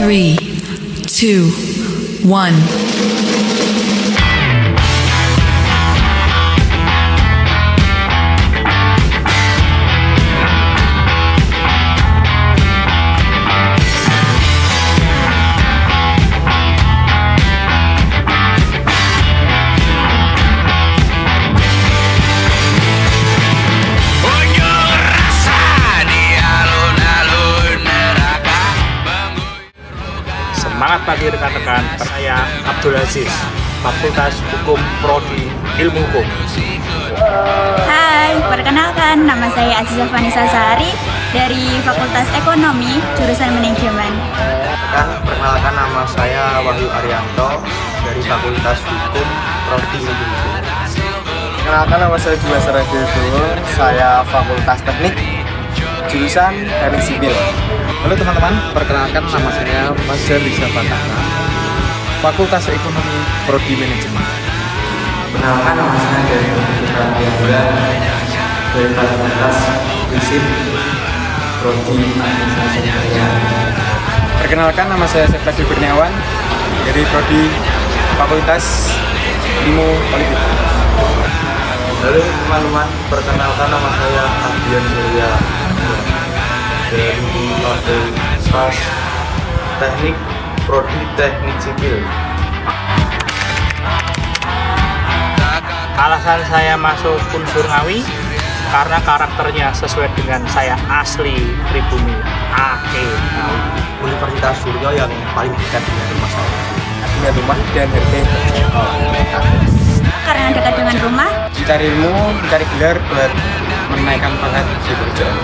3, 2, 1. Semangat pagi rekan-rekan, saya Abdul Aziz, Fakultas Hukum Prodi Ilmu Hukum. Hai, perkenalkan nama saya Aziza Vanessa Sari dari Fakultas Ekonomi, jurusan Manajemen. Perkenalkan nama saya Wahyu Arianto dari Fakultas Hukum Prodi Ilmu Hukum. Perkenalkan nama saya Julius Radityo, saya Fakultas Teknik, jurusan Teknik Sipil. Halo teman-teman, perkenalkan nama saya Fajar Rizal Batara, Fakultas Ekonomi Prodi Manajemen. Perkenalkan nama saya dari dari Fakultas Fisip Prodi Administrasi. Perkenalkan nama saya Septadi Kurniawan dari Prodi Fakultas Ilmu Politik. Halo teman-teman, perkenalkan nama saya Ardian Surya dari Fakultas Teknik Prodi Teknik Sipil. Alasan saya masuk Unsur Ngawi karena karakternya sesuai dengan saya asli pribumi AE Ngawi. Universitas Suryo yang paling dekat dengan rumah saya. Punya rumah dan harga Karena dekat dengan rumah, mencari ilmu, mencari gelar buat menaikkan pangkat di pekerjaan.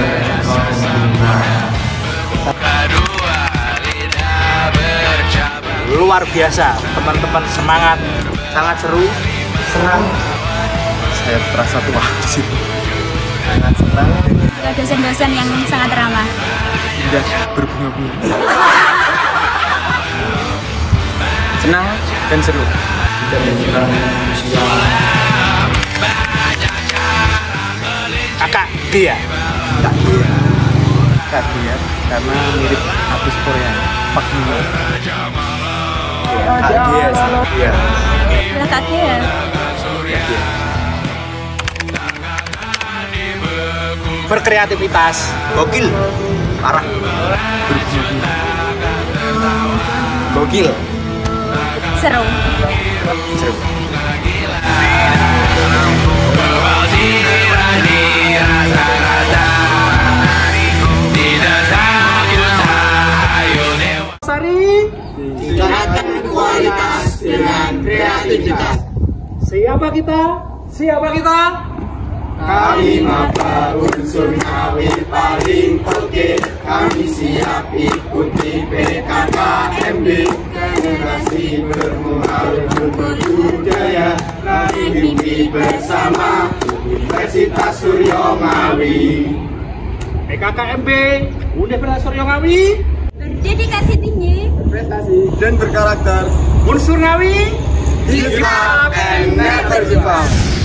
Luar biasa, teman-teman semangat, sangat seru, senang. Saya terasa tua di sini. Sangat senang. ada dosen-dosen yang sangat ramah. Indah berbunga-bunga. Senang dan seru. Kakak dia. Kak dia karena mirip artis Korea Pak Mino. Kak dia sih. Iya. Lah kakek ya. Berkreativitas, Gokil, parah. Gokil. Seru. Seru. Tingkatkan kualitas dengan kreativitas. Siapa kita? Siapa kita? Kami maba unsur Ngawi paling oke. Kami siap ikuti PKKMB. Generasi bermoral berbudaya, raih mimpi bersama Universitas Suryo Ngawi. PKKMB Universitas Suryo Ngawi, Berdedikasi tinggi, Prestasi dan berkarakter. Unsur Ngawi, Give up and never give up.